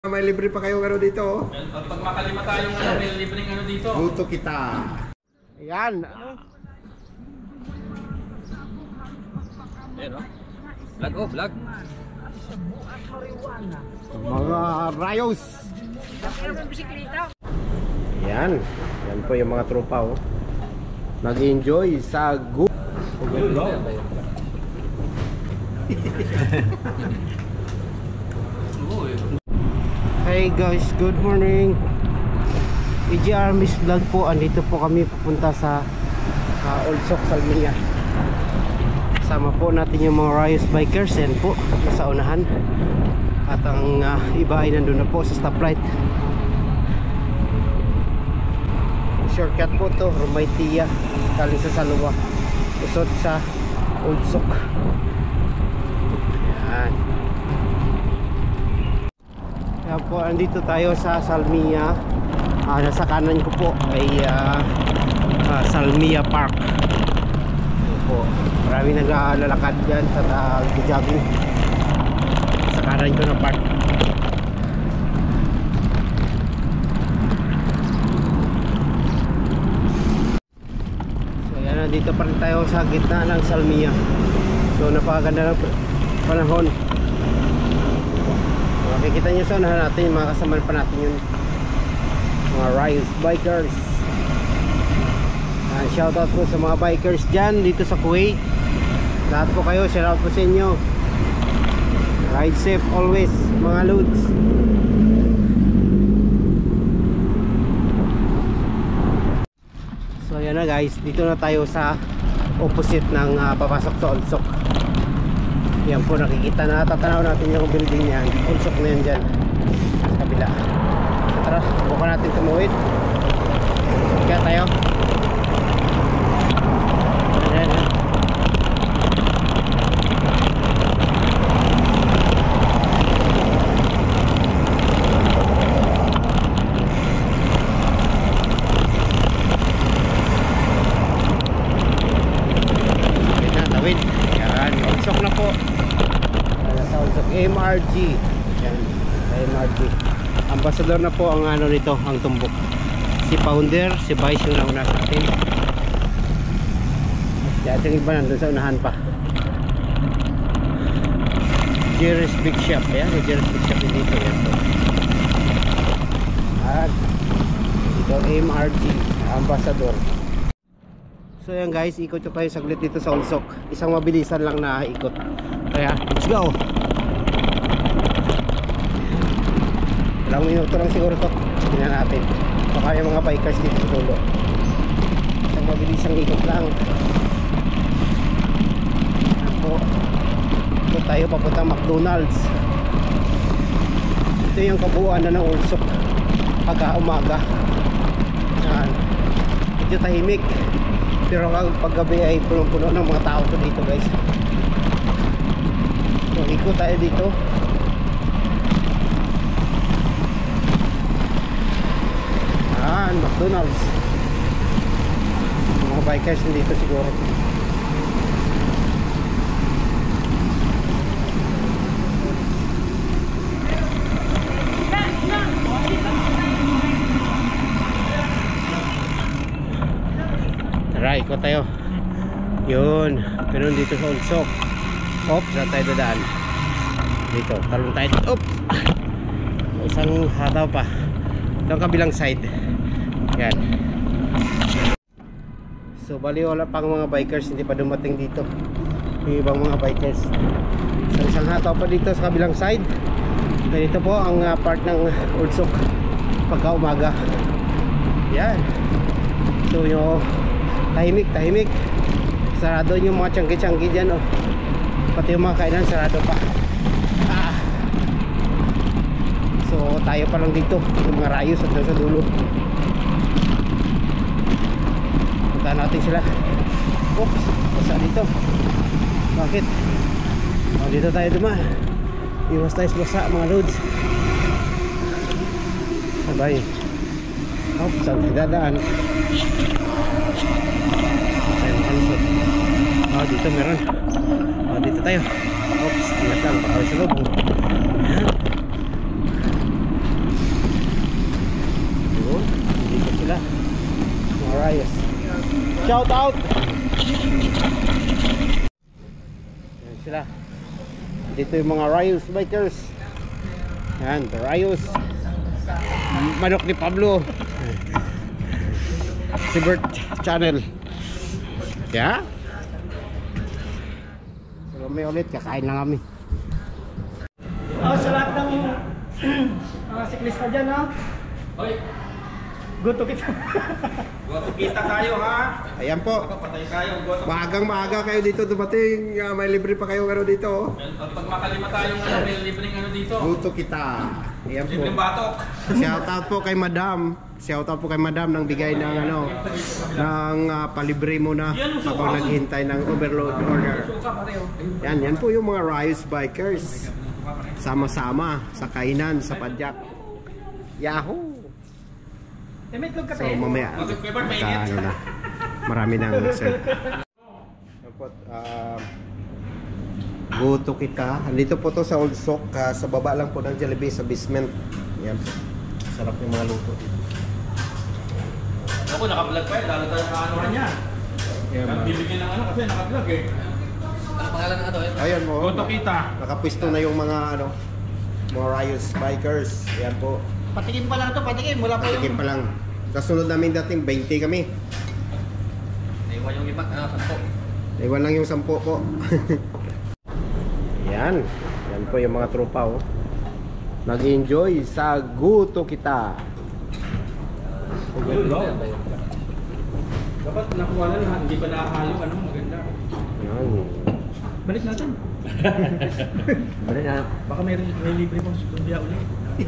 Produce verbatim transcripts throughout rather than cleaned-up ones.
May libre pa kayo ano dito. Oh. Pag, pag makalima tayong ano, may libreng ano dito. Luto kita. Ayan. Ayan o. Vlog oh, vlog. Mga rayos. Ayan. Yan po yung mga tropa oh. Nag-enjoy sa gu... Hey guys, good morning. E G R Miss Vlog po. Andito po kami pupunta sa uh, Olsok, Salmiya. Sama po natin yung mga Rayos bikers. Yan po, sa unahan. At ang uh, iba ay nandun na po sa stoplight. Shortcut po to, Rumaytia, galing sa Salwa, usod sa Olsok. Yan. Kaya po, andito tayo sa Salmiya. Ah, nasa kanan ko po ay uh, uh, Salmiya Park. Ito po, marami naglalakad dyan sa nag-jogging sa kanan ko na park. So yan, nandito pa rin tayo sa gitna ng Salmiya. So napakaganda ng panahon. Makikita nyo sa unahan natin yung mga kasama pa natin yung mga Rayos bikers. uh, Shoutout po sa mga bikers dyan dito sa Kuwait. Lahat po kayo, shoutout po sa inyo. Ride safe always mga loads. So yan na guys, dito na tayo sa opposite ng uh, papasok sa Olsok. Yan po, nakikita na, tatanaw natin yung building niyan. Olsok na yan dyan sa kabila. So tara, buka natin tumuwid. Kaya tayo. Ayan, ayan. Tawid. Yan, Olsok na po. M R G. Yan, M R G. Ambassador na po ang ano nito, ang tumbok. Si founder, si Vice yung nauna sa atin. Dati yung iba nandun sa unahan pa. Jerry's Big Shop. Ayan, Jerry's Big Shop yung dito. Yan po. At ito M R G, Ambassador. So yan guys, ikot ko tayo saglit dito sa Olsok. Isang mabilisan lang na ikot. Kaya, let's go! Ilang minuto lang siguro to. Tingnan natin. Baka yung mga bikers dito sa dulo. Isang mabilisang ikot lang. Ako, ito tayo papunta McDonald's. Ito yung kabuuan na ng Olsok pagka umaga. Yan. Medyo tahimik, pero pag gabi ay punong-puno ng mga tao to dito guys. So ikot tayo dito. Ayan, McDonald's. Mga bikers dito siguro. Tara, ikot tayo. Yun, ganun dito sa Olsok. Op, saan tayo dadaan? Dito, talong tayo. Op! Isang hataw pa. Ito ang kabilang side. Yan. So bali wala pang mga bikers, hindi pa dumating dito yung ibang mga bikers. So isang hataw pa dito sa kabilang side. Dito po ang uh, part ng Olsok pagka umaga. Yan. So yung tahimik, tahimik. Sarado yung mga tiyanggi-tiyanggi dyan oh. Pati yung mga kainan sarado pa. ah. So tayo pa lang dito, yung mga Rayos at sa dulo. Punta natin sila. Oops, basa dito. Bakit? Oh, dito tayo dumaan. Iwas tayo basa mga loads. Sabay. Oops, saan tayo dadaan? Tayo makalusot. Oh, dito meron. Oh, dito tayo. Oops, ingat lang, baka sa loob. Shout out. Yan sila. Dito yung mga Rayos bikers. Yan, the Rayos. Manok ni Pablo. Si Bert Channel. Yeah. So may ulit, kakain lang kami. Oh, sa lahat ng mga siklista dyan, ha? Hoy, Gusto kita. goto kita tayo ha. Ayan po. Patay tayo, goto. Maagang maaga kayo dito dumating. Uh, may libre pa kayo ano dito. Oh. Pag pag makalima tayong ano, may libreng ano dito. Luto kita. Ayan po. Libreng batok. Shout out po kay Madam. Shout out po kay Madam nang bigay ng ano ng uh, palibre muna ako naghintay ng overload order. Yan, yan po yung mga Rayos bikers. Sama-sama sa kainan sa padyak. Yahoo! So mamaya magka, ano na, marami nang sir. Uh, Guto kita. Andito po to sa Old Sock, uh, sa baba lang po ng Jollibee sa basement. Yan. Sarap yung mga luto dito. Ako naka-vlog pa eh, lalo tayo na ano niya. Yeah, Bibigyan ng ano kasi naka-vlog eh. Ano pangalan ng ano eh? ayan mo. Goto kita. Nakapwisto na yung mga ano, mga Rayos bikers. Yan po. Patikim pa lang ito, patikim. Wala pa yung... Patikim pa lang. Kasunod namin dating twenty kami. Naiwan yung iba, ano, sampo. Iwan lang yung sampo po. Yan. Yan po yung mga tropa oh. Nag-enjoy sa Guto kita. Dapat nakuha na lahat, hindi pa nakahalo, ano, maganda. Yan. Balik natin. Balik na. Baka may, may libre pang sukumbya ulit.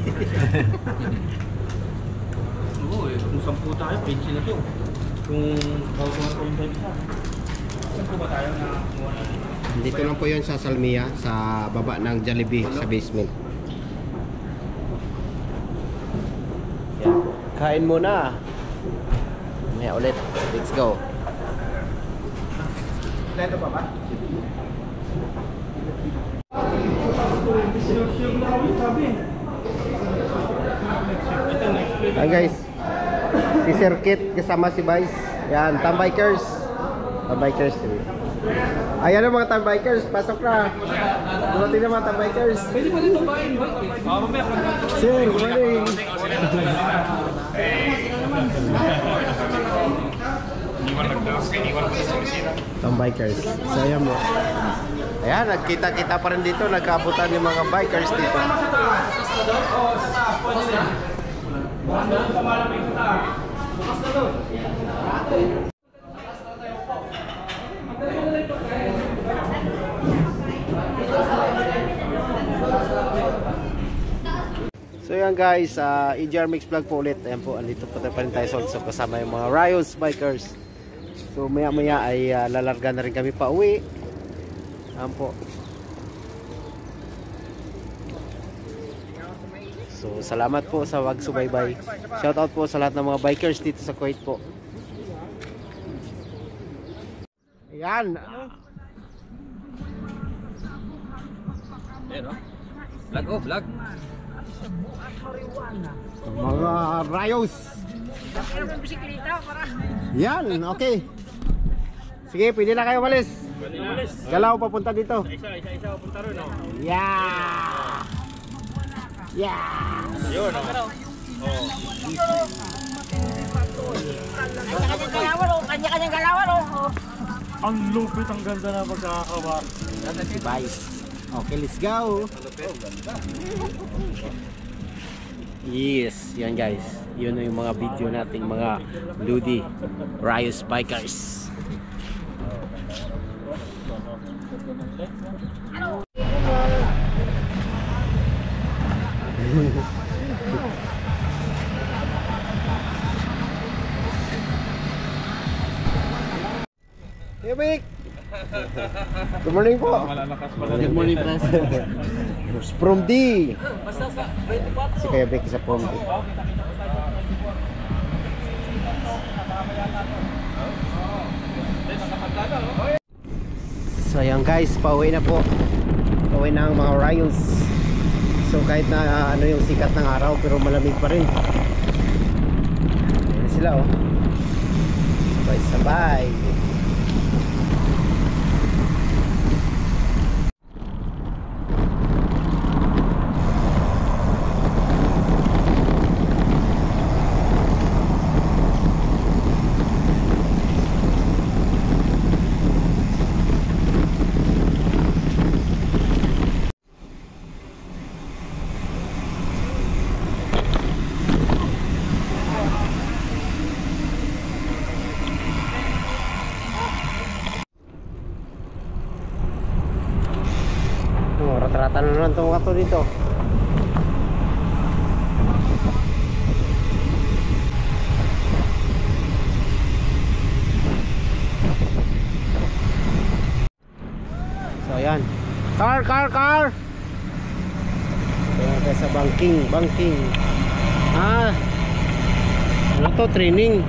Oo eh, kung sampu tayo, pinsi na to. Kung kaukuhan ko yung tayo isa. Sampu ba tayo na kumuha na? Dito lang po yun sa Salmia, sa baba ng Jollibee, sa basement. Yan. Kain muna. Maya ulit. Let's go. Dito pa ba? Ayan guys, si Circuit kasama si Vice. Yan, Tambikers. Tambikers. Ayan ang mga Tambikers, pasok na. Dumating na mga Tambikers. Pwede pa rin babae, ba? Oo, mamaya. Sir, good morning. Tambikers. So ayan mo. Ayan, nagkita-kita pa rin dito. Nagkaabutan yung mga bikers dito. So yan guys, uh, E J R Mix Vlog po ulit. Ayan po, andito po pa rin tayo sa Olsok kasama yung mga Rayos bikers. So maya maya ay uh, lalarga na rin kami pa uwi. Ayan po. So salamat po sa wag subaybay. Shout out po sa lahat ng mga bikers dito sa Kuwait po. Ayan. Ayan o. Vlog oh, vlog. Mga Rayos. Yan, okay. Sige, pwede na kayo malis. Galaw papunta dito. Isa, isa, isa papunta rin o. Yeah. Yeah. Yun o. Kanya-kanyang galawan, oh. Kanya-kanyang galawan, oh. Ang lupit, ang ganda na pagkakawa. Si Vice. Okay, let's go. Yes, yan guys. Yun yung mga video nating mga Ludi Rayos bikers. Hey, Vic. Good morning po. Good morning, Pres. From D. Si Kuya Vic sa From D. So ayan guys, pauwi na po. Pauwi na ang mga Rayos. So kahit na uh, ano yung sikat ng araw, pero malamig pa rin. Ayan sila oh. Sabay-sabay. Oh, rata-rata na lang itong kato dito. So ayan. Car, car, car! Ayan tayo sa banking, banking. Ah, ano to? Training.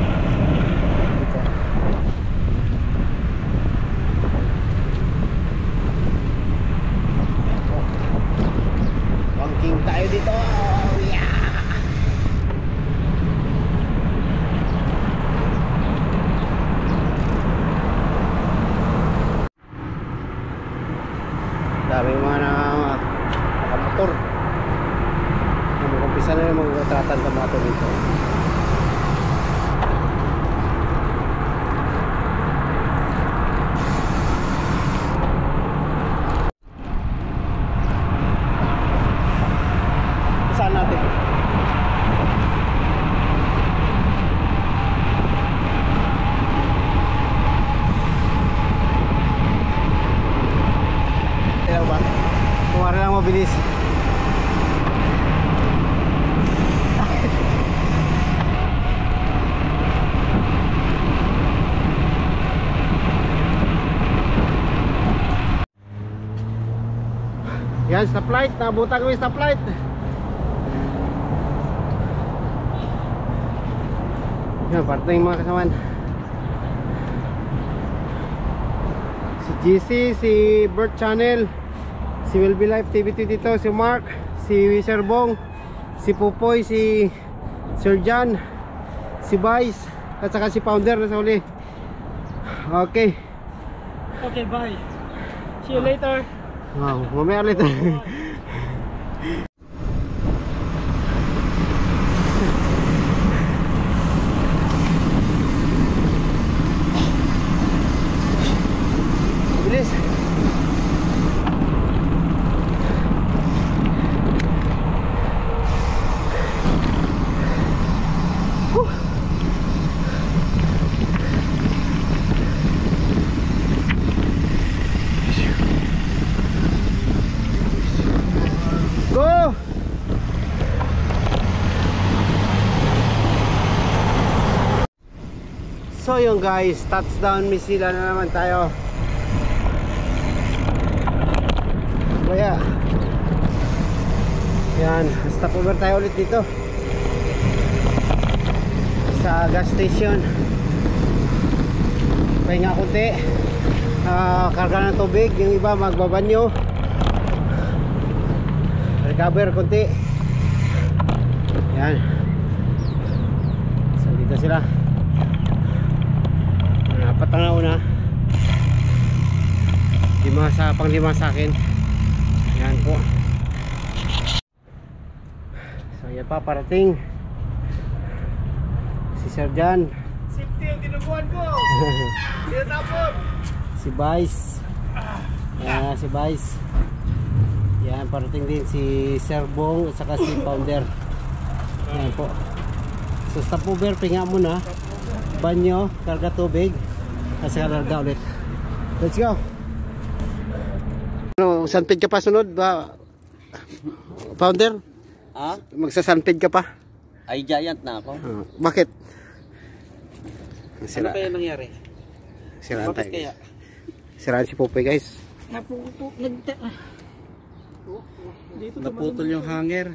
Banking tayo dito. Yeah! Dami mga na nakamotor. Mag-umpisa na yung mga tratan ng motor dito. Saan natin? Kaya ba? Kumari lang mabilis. Yan, stoplight. Nabutan kami stoplight. Yan, parte yung mga kasamaan. Si G C, si Bert Channel, si Will Be Life T V two dito, si Mark, si Sir Bong, si Pupoy, si Sir John, si Vice, at saka si Founder na sa uli. Okay. Okay, bye. See you later. Wow, mamaya ulit. Bilis. Huh. Go! So yun guys, touchdown Misila na naman tayo. Kaya yan, stop over tayo ulit dito sa gas station. Pahinga kunti, uh, karga ng tubig, yung iba magbabanyo, recover kunti. Yan, so dito sila. Apat ang nauna, lima sa pang lima sa akin. Yan po. So yan pa, parating si Sir Jan. Safety ang tinubuan ko. Tinatapon. Si Vice. Yan, si Vice. Yan, parating din si Sir Bong at saka si Founder. Yan po. So stop over, pinga muna. Banyo, karga tubig, at saka larga ulit. Let's go. Ano, sunpid ka pa sunod ba, Founder? Ha? Magsasunpid ka pa? Ay, giant na ako. Uh, bakit? Ano Sira, kaya nangyari? siraan Bakit tayo. kaya? Siraan si Popoy guys. Napupo, nagta... ah. Dito Naputol yung hanger.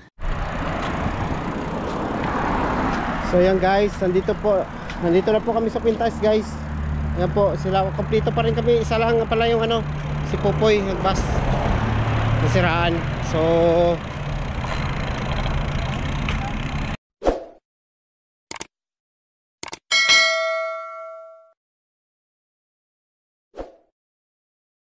So yan guys, nandito po, nandito na po kami sa Quintas guys. Yan po, sila, kompleto pa rin kami. Isa lang pala yung ano, si Popoy, nagbas, nasiraan. So